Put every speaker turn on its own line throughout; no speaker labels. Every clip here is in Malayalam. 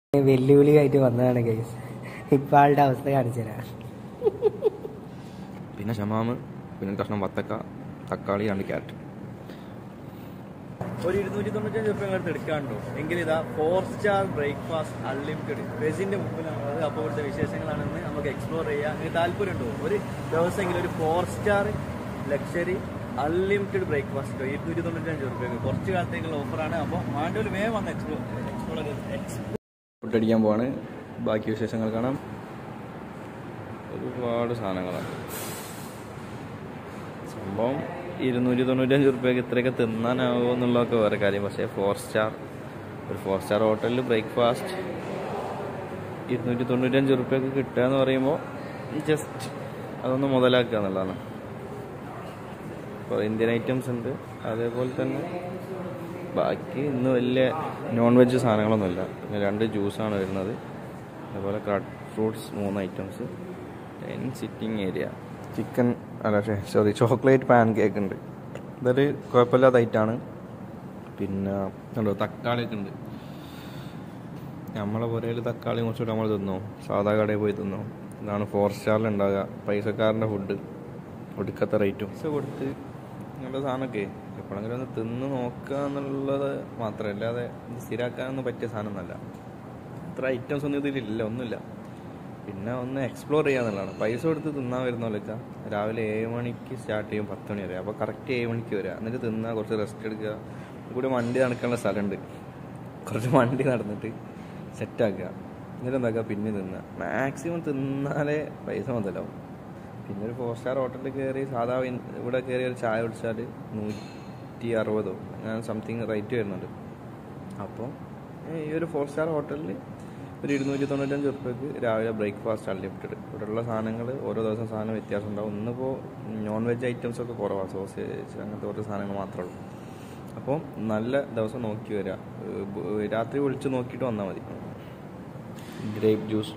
വെല്ലുവിളിയായിട്ട് വന്നതാണ് ഗൈസ്. ഇപ്പം ആളുടെ അവസ്ഥ കാണിച്ചു തരാം.
പിന്നെ ഷമാമ്, പിന്നെ കഷ്ണം വത്തക്ക, തക്കാളി, 2 ക്യാരറ്റ്.
ഒരു 295 രൂപ അടുത്ത് എടുക്കാണ്ടോ എങ്കിൽ ഇതാ 4 സ്റ്റാർ ബ്രേക്ക്ഫാസ്റ്റ് അൺലിമിറ്റഡ് വെജിന്റെ മുമ്പിലാണുള്ളത്. അപ്പോൾ ഇവിടുത്തെ വിശേഷങ്ങളാണെന്ന് നമുക്ക് എക്സ്പ്ലോർ ചെയ്യാം. നിങ്ങൾക്ക് താല്പര്യമുണ്ടോ ഒരു ദിവസമെങ്കിലും ഒരു 4 സ്റ്റാർ ലക്ഷറി അൺലിമിറ്റഡ് ബ്രേക്ക്ഫാസ്റ്റ് 295 രൂപയ്ക്ക് കുറച്ച് കാലത്തേക്കുള്ള ഓഫറാണ്. അപ്പോൾ മാണ്ടൂർ വേഗം വന്ന് എക്സ്പ്ലോർ
ഫുഡ് അടിക്കാൻ പോവാണ്. ബാക്കി വിശേഷങ്ങൾ കാണാം. ഒരുപാട് സാധനങ്ങളാണ്. സംഭവം 295 രൂപയ്ക്ക് ഇത്രയൊക്കെ തിന്നാനാവുമോ എന്നുള്ളതൊക്കെ വേറെ കാര്യം. പക്ഷേ 4 സ്റ്റാർ ഹോട്ടലിൽ ബ്രേക്ക്ഫാസ്റ്റ് 295 രൂപയ്ക്ക് കിട്ടുക എന്ന് പറയുമ്പോൾ ജസ്റ്റ് അതൊന്ന് മുതലാക്കുക എന്നുള്ളതാണ്. ഇപ്പോൾ ഇന്ത്യൻ ഐറ്റംസ് ഉണ്ട്, അതേപോലെ തന്നെ ബാക്കി ഇന്ന് വലിയ നോൺ വെജ് സാധനങ്ങളൊന്നുമില്ല. പിന്നെ 2 ജ്യൂസാണ് വരുന്നത്, അതേപോലെ cut fruits 3 items, 10 sitting area, chicken chocolate pancake ഉണ്ട്. ഇതൊരു കുഴപ്പമില്ലാത്ത ഐറ്റാണ്. പിന്നെ ഉണ്ടോ തക്കാളിയൊക്കെ ഉണ്ട്. നമ്മളെ പുരയിൽ തക്കാളി കുറച്ചുകൂടെ നമ്മൾ തിന്നോ, സാധാ കടയിൽ പോയി തിന്നോ. ഇതാണ് 4 സ്റ്റാറിൽ ഉണ്ടാകുക. പൈസക്കാരൻ്റെ ഫുഡ്, ഒടുക്കത്തെ റേറ്റും പൈസ കൊടുത്ത് ഇങ്ങനത്തെ സാധനമൊക്കെ എപ്പോഴെങ്കിലും ഒന്ന് തിന്ന് നോക്കുക എന്നുള്ളത് മാത്രമല്ല, അല്ലാതെ ഇത് സ്ഥിരമാക്കാനൊന്നും പറ്റിയ സാധനമൊന്നുമല്ല. അത്ര ഐറ്റംസ് ഒന്നും ഇതിലില്ല, ഒന്നുമില്ല. പിന്നെ ഒന്ന് എക്സ്പ്ലോർ ചെയ്യാന്നുള്ളതാണ്. പൈസ കൊടുത്ത് തിന്നാൻ വരുന്നവരൊക്കെ രാവിലെ 7 മണിക്ക് സ്റ്റാർട്ട് ചെയ്യും, 10 മണി വരെ. അപ്പോൾ കറക്റ്റ് 7 മണിക്ക് വരിക, എന്നിട്ട് തിന്നുക, കുറച്ച് റെസ്റ്റ് എടുക്കുക. കൂടെ വണ്ടി നടക്കാനുള്ള സ്ഥലമുണ്ട്, കുറച്ച് വണ്ടി നടന്നിട്ട് സെറ്റാക്കുക, എന്നിട്ട് എന്താക്കുക പിന്നെ തിന്നുക. മാക്സിമം തിന്നാലേ പൈസ മുതലാവും. പിന്നെ ഒരു 4 സ്റ്റാർ ഹോട്ടലിൽ കയറി സാധാ ഇവിടെ കയറി ഒരു ചായ കുടിച്ചാൽ 160 അങ്ങനെ സംതിങ് റേറ്റ് വരുന്നുണ്ട്. അപ്പോൾ ഈ ഒരു 4 സ്റ്റാർ ഹോട്ടലിൽ ഒരു 295 രൂപയ്ക്ക് രാവിലെ ബ്രേക്ക്ഫാസ്റ്റ് അൺലിമിറ്റഡ്. ഇവിടെയുള്ള സാധനങ്ങൾ ഓരോ ദിവസം സാധനം വ്യത്യാസം ഉണ്ടാവും. ഇന്നിപ്പോൾ നോൺ വെജ് ഐറ്റംസ് ഒക്കെ കുറവാണ്, സോസേജ് അങ്ങനത്തെ കുറച്ച് സാധനങ്ങൾ മാത്രമേ ഉള്ളൂ. അപ്പോൾ നല്ല ദിവസം നോക്കി വരിക, രാത്രി വിളിച്ച് നോക്കിയിട്ട് വന്നാൽ മതി. ഗ്രേപ്പ് ജ്യൂസ്,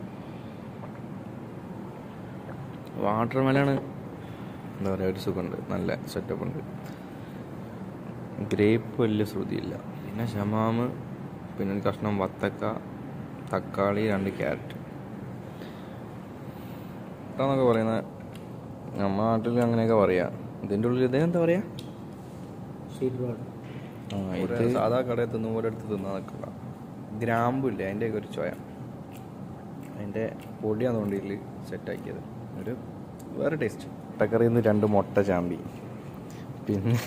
വാട്ടർ മെലാണ് എന്താ പറയുക, ഒരു സുഖമുണ്ട്, നല്ല സെറ്റപ്പ് ഉണ്ട്. ഗ്രേപ്പ് വലിയ ശ്രുതിയില്ല. പിന്നെ ഷമാമ്, പിന്നെ ഒരു കഷ്ണം വത്തക്ക, തക്കാളി, 2 ക്യാരറ്റ്. എന്നൊക്കെ പറയുന്നത് നമ്മുടെ നാട്ടിൽ അങ്ങനെയൊക്കെ പറയാം. ഇതിൻ്റെ ഉള്ളിൽ ഇതേ എന്താ പറയുക, ഇത് സാധാ കടയിൽ തിന്നുമ്പോൾ എടുത്ത് തിന്നാൻ നിൽക്കുക. ഗ്രാമ്പുമില്ല, അതിൻ്റെയൊക്കെ ഒരു ചോയ, അതിൻ്റെ പൊടിയാണ് കൊണ്ടിൽ സെറ്റാക്കിയത്. ഒരു വേറെ ടേസ്റ്റ്. മുട്ടക്കറിയിൽ നിന്ന് 2 മുട്ട ചാമ്പി, പിന്നെ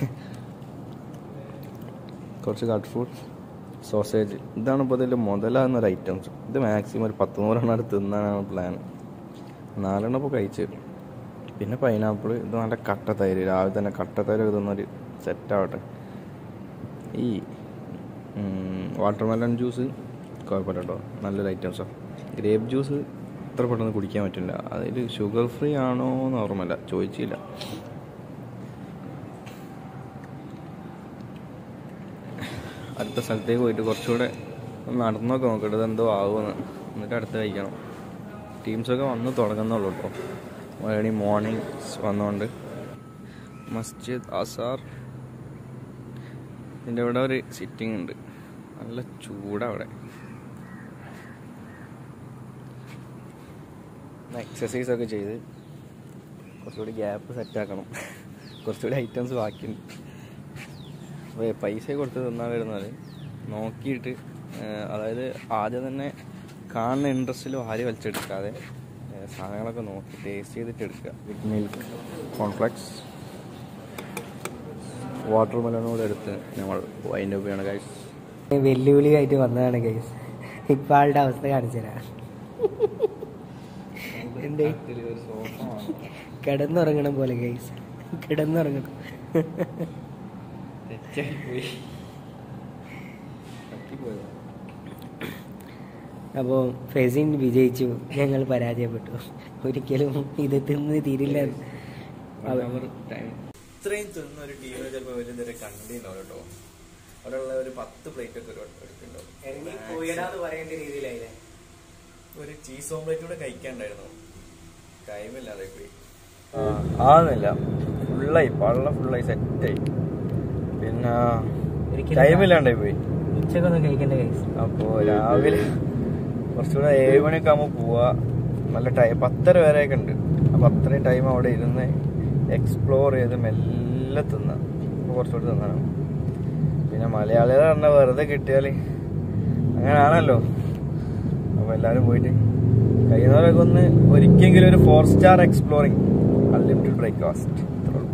കുറച്ച് കട്ട് ഫ്രൂട്ട്സ്, സോസേജ്. ഇതാണ് ഇപ്പോൾ ഇതിൽ മുതലാകുന്നൊരു ഐറ്റംസ്. ഇത് മാക്സിമം ഒരു 10-100 അടുത്ത് തിന്നാനാണ് പ്ലാൻ. 4 ഇപ്പോൾ കഴിച്ചു. പിന്നെ പൈനാപ്പിൾ, ഇത് നല്ല കട്ട തൈര്, രാവിലെ തന്നെ കട്ട തൈരൊക്കെ തിന്നൊരു സെറ്റാവട്ടെ. ഈ വാട്ടർ മെലൺ ജ്യൂസ് കുഴപ്പമില്ല കേട്ടോ, നല്ലൊരു ഐറ്റംസാണ്. ഗ്രേപ്പ് ജ്യൂസ് അത്ര പെട്ടെന്ന് കുടിക്കാൻ പറ്റില്ല. അതിൽ ഷുഗർ ഫ്രീ ആണോ എന്ന് ഓർമ്മയില്ല, ചോദിച്ചില്ല. അടുത്ത സ്ഥലത്തേക്ക് പോയിട്ട് കുറച്ചുകൂടെ നടന്നൊക്കെ നോക്കട്ടെ ഇതെന്തോ ആവുമെന്ന്, എന്നിട്ട് അടുത്ത് കഴിക്കണം. ടീംസൊക്കെ വന്ന് തുടങ്ങുന്നുള്ളൂ കേട്ടോ. ഓൾറെഡി മോർണിംഗ് വന്നുകൊണ്ട് മസ്ജിദ് അസാർ, ഇതിൻ്റെ ഇവിടെ ഒരു സിറ്റിംഗ് ഉണ്ട്, നല്ല ചൂടവിടെ. എക്സസൈസൊക്കെ ചെയ്ത് കുറച്ചുകൂടി ഗ്യാപ്പ് സെറ്റാക്കണം, കുറച്ചുകൂടി ഐറ്റംസ് ബാക്കിയുണ്ട്. അപ്പോൾ പൈസ കൊടുത്ത് തിന്നാൻ വരുന്നാൽ നോക്കിയിട്ട്, അതായത് ആദ്യം തന്നെ കാണുന്ന ഇൻട്രസ്റ്റിൽ വാരി വലിച്ചെടുക്കാതെ സാധനങ്ങളൊക്കെ നോക്കി ടേസ്റ്റ് ചെയ്തിട്ട് എടുക്കുക. വിത്ത് മിൽക്ക്, കോൺഫ്ലെക്സ്, വാട്ടർ മെലനോട് എടുത്ത് നമ്മൾ അതിൻ്റെ ഉപയോഗമാണ് ഗൈസ്.
വെല്ലുവിളിയായിട്ട് വന്നതാണ് ഗൈസ്. ഇപ്പം ആളുടെ അവസ്ഥ കാണിച്ചു തരാം. എന്ത് കിടന്നുറങ്ങണം പോലെ ഗൈസ്, കിടന്നുറങ്ങണം. അപ്പോൾ ഫെസിൻ വിജയിച്ചു, ഞങ്ങൾ പരാജയപ്പെട്ടു. ഒരിക്കലും ഇത് തിന്ന് തീരില്ല.
ഇത്രയും തിന്ന ഒരു ടീമിനെ ചിലപ്പോൾ വലിയ നേരെ കണ്ടിട്ടുണ്ടാവും കേട്ടോ. അവിടെയുള്ള ഒരു 10 പ്ലേറ്റ് ഒക്കെ എടുത്തിട്ടുണ്ടാവും.
പറയേണ്ട രീതിയിലായില്ലേ.
ഒരു ചീസ് ഓംപ്ലേറ്റ് കൂടെ കഴിക്കാണ്ടായിരുന്നു, ടൈമില്ലാതെ പോയി.
ആകുന്നില്ല, ഫുള്ളായി, പള്ള ഫുള്ളായി സെറ്റായി. പിന്നെ ടൈമില്ലാണ്ടായി പോയി.
ഉച്ചക്കൊന്നും കഴിക്കേണ്ട കഴിച്ചു.
അപ്പോൾ രാവിലെ കുറച്ചുകൂടെ 7 മണിയൊക്കെ ആകുമ്പോൾ പോവുക. നല്ല ടൈം 10:30 വരെയൊക്കെ ഉണ്ട്. അപ്പോൾ അത്രയും ടൈം അവിടെ ഇരുന്ന് എക്സ്പ്ലോർ ചെയ്ത് മെല്ലെ തിന്നാം. അപ്പോൾ കുറച്ചുകൂടി തിന്നാണ്. പിന്നെ മലയാളികൾ പറഞ്ഞാൽ വെറുതെ കിട്ടിയാൽ അങ്ങനെയാണല്ലോ. അപ്പോൾ എല്ലാവരും പോയിട്ട് കഴിയുന്നവരൊക്കെ ഒന്ന് ഒരിക്കലെങ്കിലും ഒരു 4 സ്റ്റാർ എക്സ്പ്ലോറിങ് അൺലിമിറ്റഡ് ബ്രേക്ക്ഫാസ്റ്റ്.